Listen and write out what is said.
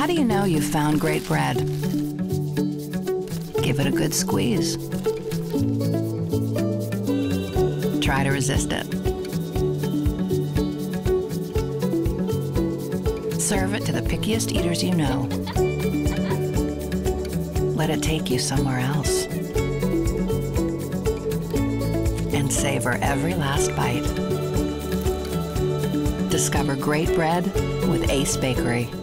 do you know you've found great bread? Give it a good squeeze. Try to resist it. Serve it to the pickiest eaters you know. Let it take you somewhere else. And savor every last bite. Discover great bread with Ace Bakery.